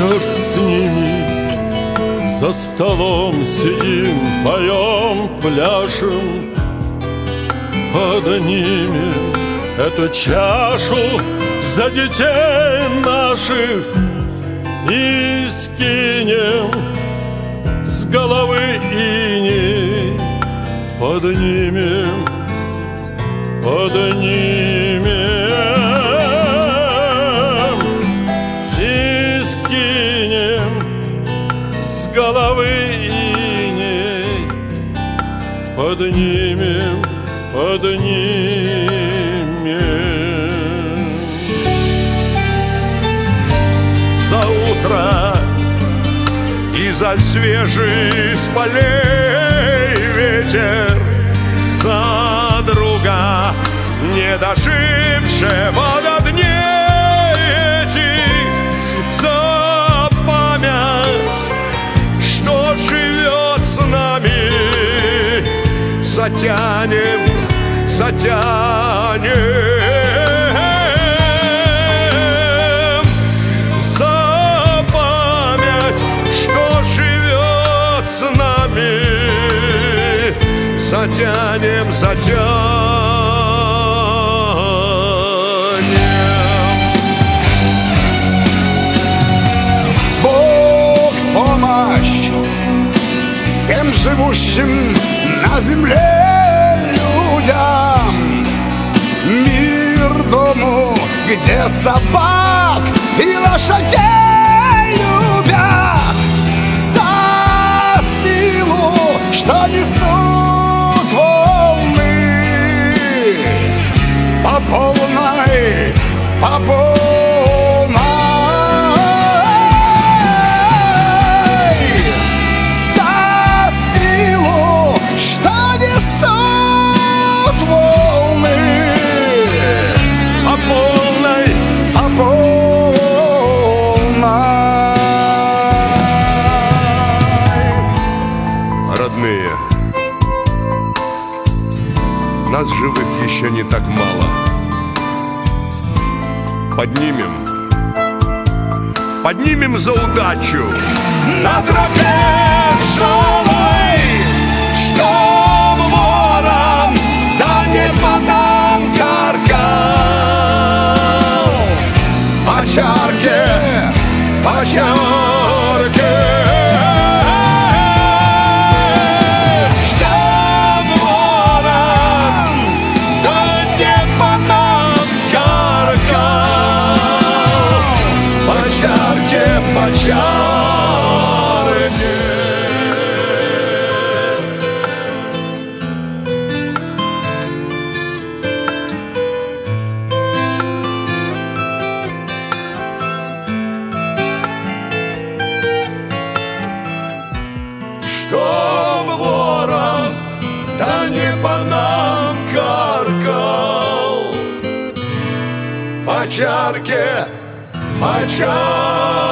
черт с ними, за столом сидим, поем, пляшем, поднимем эту чашу за детей наших и скинем с головы иней, поднимем, поднимем и скинем с головы иней, поднимем, поднимем. За утро и за свежий с полей ветер, за друга, не дожившего до дней этих, за память, что живет с нами, затянем, затянем. За память, что живет с нами, затянем, затянем. Бог в помощь всем живущим на земле людям, мир дому, где собак и лошадей любят, за силу, что несут волны по полной, по полной. За силу, что несут волны По полной, по полной. Родные, нас живых еще не так мало. Поднимем, поднимем за удачу На тропе тяжелой, что ворон, да не по нам каркал. По чарке, по чарке, что ворон, да не по нам каркал. По чарке, по чарке. Чтоб ворон, да не по нам каркал. По чарке, по чарке.